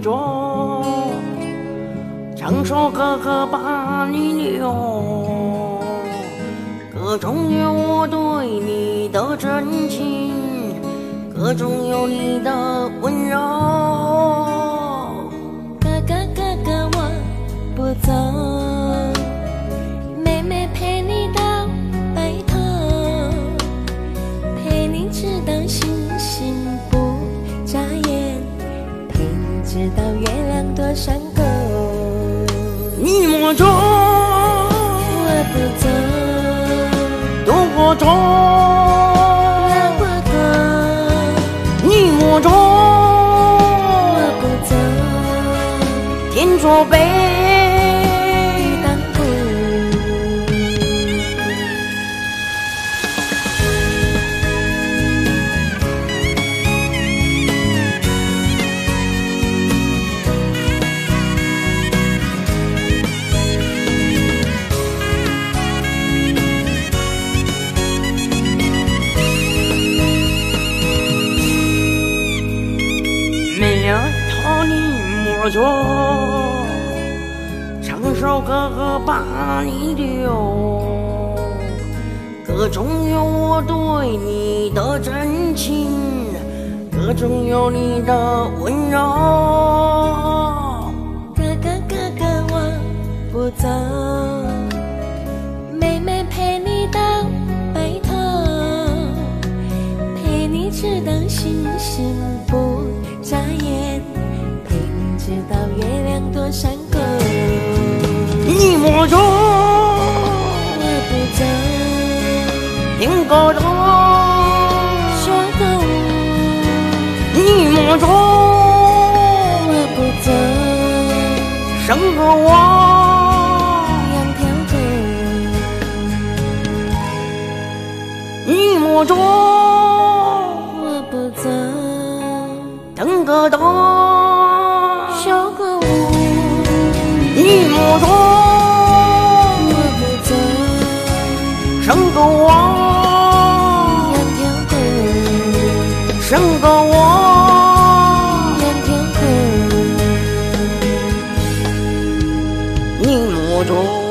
着，唱首歌歌把你留，歌中有我对你的真情，歌中有你的温柔。 哥哥哥哥我不走，妹妹陪你到白头，陪你直到星星不眨眼，陪你直到月亮多山沟。 你莫走， 我不走， 都我走， 我不走， 你莫走， 我不走， 天作碑。 当铺。 没有头你莫走，唱首歌歌把你留，歌中有我对你的真情，歌中有你的温柔。 哥哥哥哥我不走，妹妹陪你到白头，陪你直到星星不眨眼，陪你直到月亮多山沟。 你莫走， 我不走， 听歌头， 说个舞。 你莫走， 我不走， 生个我， 两条狗。 你莫走， 我不走， 等个头， 说个舞。 你莫走， 我不走， 生个我， 两条狗。 生个我， 两条狗。 你莫走。